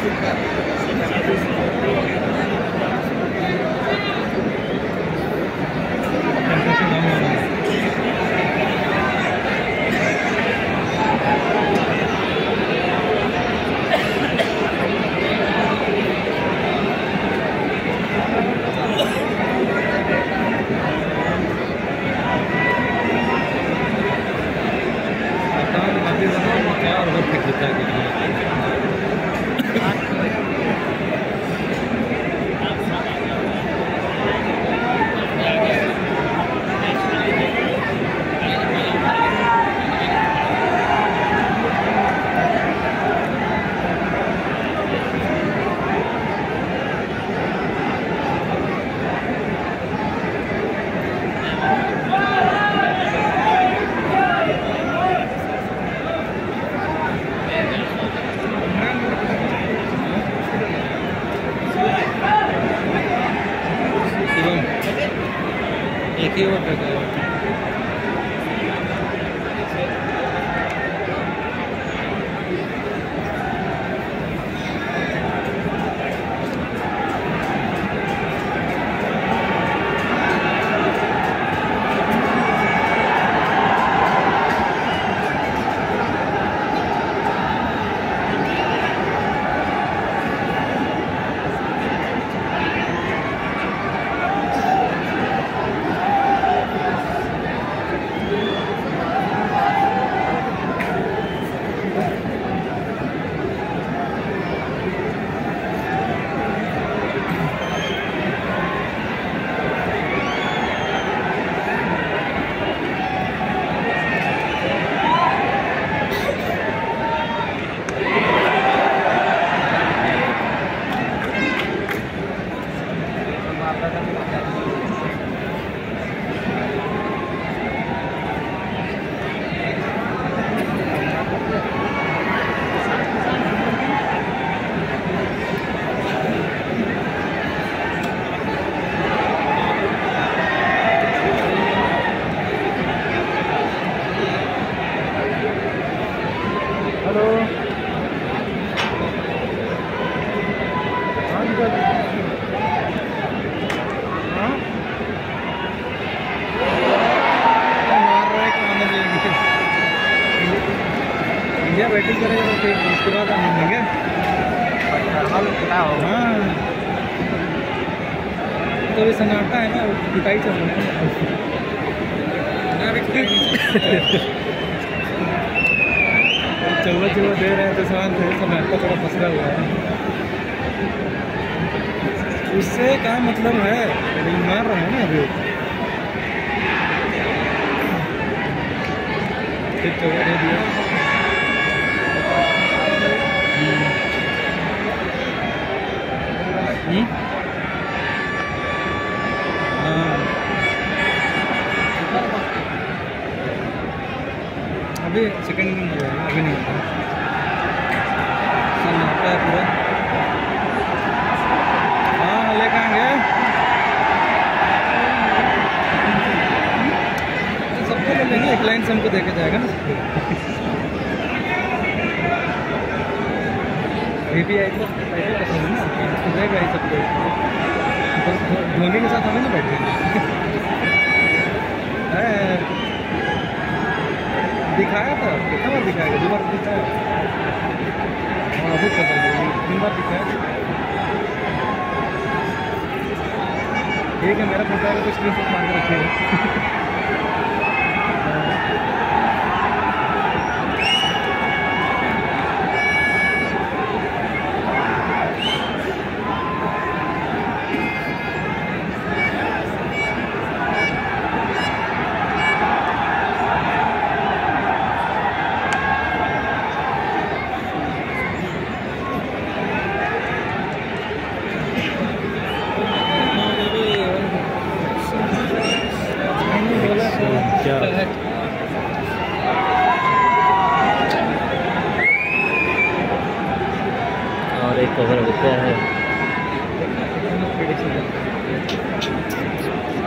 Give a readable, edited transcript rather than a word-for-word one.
एक ही और बैटिंग करेगा तो फिर उसके बाद हम लेंगे। हाँ तो अभी सन्नाटा है ना, पिटाई चल रहा है। चौवा दे रहे हैं तो सवाल सन्नाटा थोड़ा फंसा हुआ है। उससे क्या मतलब है, मार रहा है ना अभी। फिर चौवा दे दिया। अभी सेकंड इनिंग हुआ है, अभी नहीं हुआ सन्नाटा है पूरा। हाँ लेकर आएंगे सबको ले लेंगे, एक लाइन से हमको देके जाएगा ना सबको। भी आई तो पसंद है ना, उसको देगा ही सबको। धोनी के साथ हमें ना बैठेंगे। दिखाया था, कितना बार दिखाएगा, 2 बार दिखाया। हाँ अभी पता नहीं, 3 बार दिखाया। ठीक है, मेरा फोटो है तो स्क्रीनशॉट मार के रखिएगा। और एक कवर होता है।